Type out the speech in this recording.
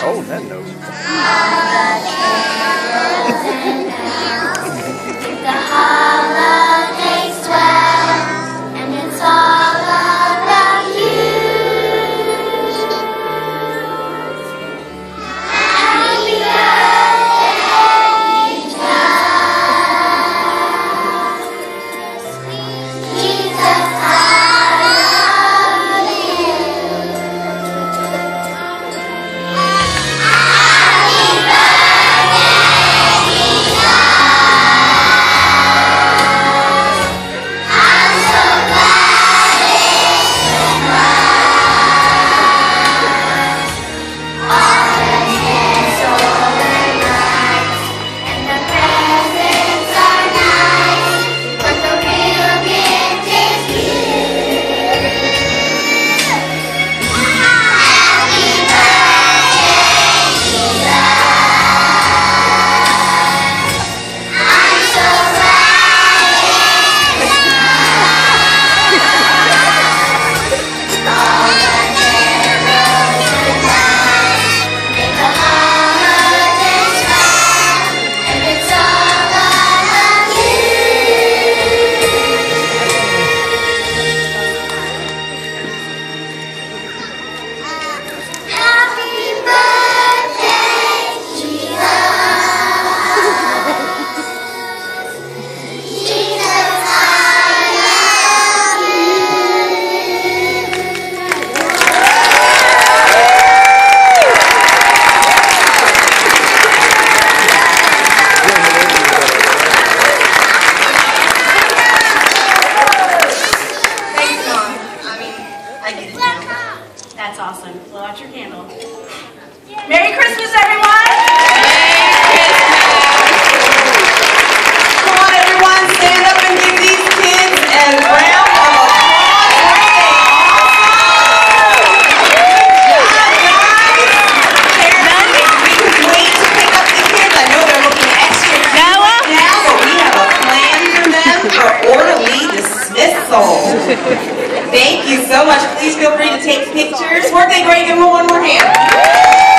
Oh, that knows. The holidays swell, and it's all about you. Happy birthday, Jesus, I love you. Happy birthday, I'm so glad it's all the gifts are nice, and the presents are nice, but the real gift is you. Happy birthday, Jesus. I'm so glad it's all the carols and lights make the holidays fun, and it's all about you. Happy birthday, Jesus. Jesus, I love you. Thanks, Mom. I mean, I get it now. That's awesome. Blow out your candle. Merry Christmas, everyone! Come on, everyone, stand up and give these kids a round of applause. We couldn't wait to pick up the kids. I know they're looking extra cute right now, but we have a plan for them for orderly dismissal. Thank you so much. Please feel free to take pictures. Weren't they great? Give them one more hand.